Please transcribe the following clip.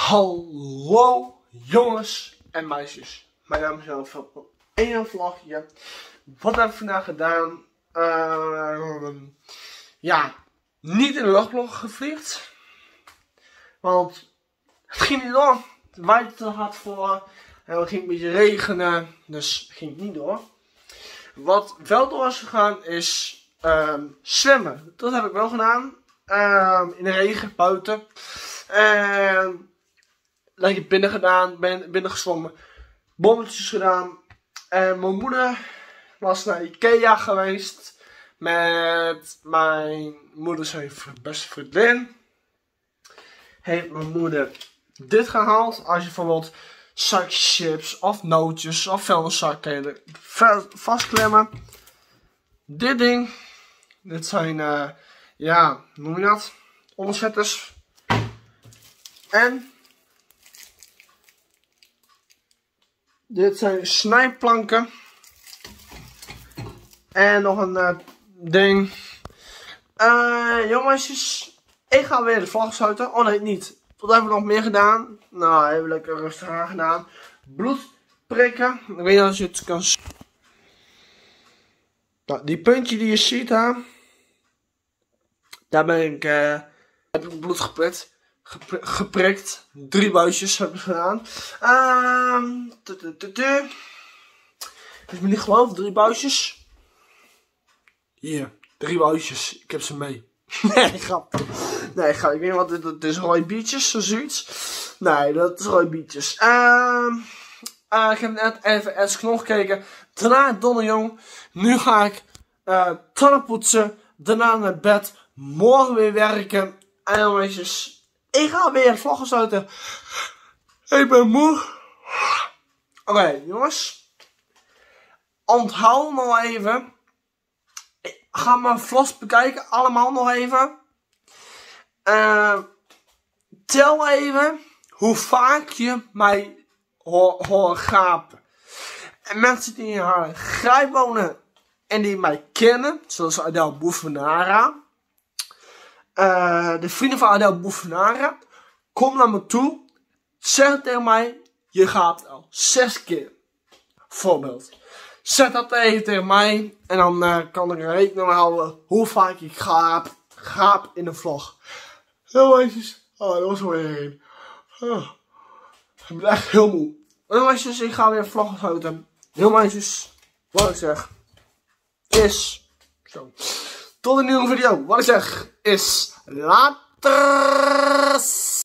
Hallo jongens en meisjes, mijn naam is Jan van een vlogje. Wat heb ik vandaag gedaan? Ja, niet in de luchtblog gevliegd, want het ging niet door. Het waaide te hard voor en het ging een beetje regenen, dus het ging niet door. Wat wel door is gegaan is zwemmen. Dat heb ik wel gedaan, in de regen, buiten. Lekker binnen gedaan, binnen gezwommen, bommetjes gedaan. En mijn moeder was naar Ikea geweest met mijn moeders beste vriendin. Heeft mijn moeder dit gehaald. Als je bijvoorbeeld zakjes chips of nootjes of vuilniszak kan je er vastklemmen. Dit ding. Dit zijn, ja, hoe noem je dat? Onderzetters. En dit zijn snijplanken. En nog een ding. Jongens, ik ga weer de vlog sluiten. Oh nee, niet. Wat hebben we nog meer gedaan? Nou, even lekker rustig aan gedaan. Bloed prikken. Ik weet niet of je het kan zien. Nou, die puntje die je ziet daar. Daar ben ik, heb ik bloed geprikt. 3 buisjes heb ik gedaan. Als je me niet gelooft, 3 buisjes. Hier, 3 buisjes. Ik heb ze mee. Nee, grap. Nee, grap. Ik weet niet wat dit is. Rode biertjes of zoiets. Nee, dat is rode biertjes. Ik heb net even Eds Knol gekeken. Daarna Donnejong. Nu ga ik tanden poetsen. Daarna naar bed. Morgen weer werken. En jongens, ik ga weer een vlog sluiten. Ik ben moe. Oké, jongens. Onthoud nog even. Ga mijn vlogs bekijken. Allemaal nog even. Tel even hoe vaak je mij hoort gapen. En mensen die in haar Grijp wonen en die mij kennen, zoals Adel Boevenara. De vrienden van Adel Boevenara. Kom naar me toe. Zeg tegen mij, je gaapt al 6 keer. Voorbeeld. Zet dat even tegen mij. En dan kan ik er rekening mee houden hoe vaak ik gaap in de vlog. Heel meisjes. Oh, dat was er weer een. Ik ben echt heel moe. Heel meisjes, ik ga weer een vlog houden. Heel meisjes, wat ik zeg is zo. Tot een nieuwe video. Wat ik zeg is later.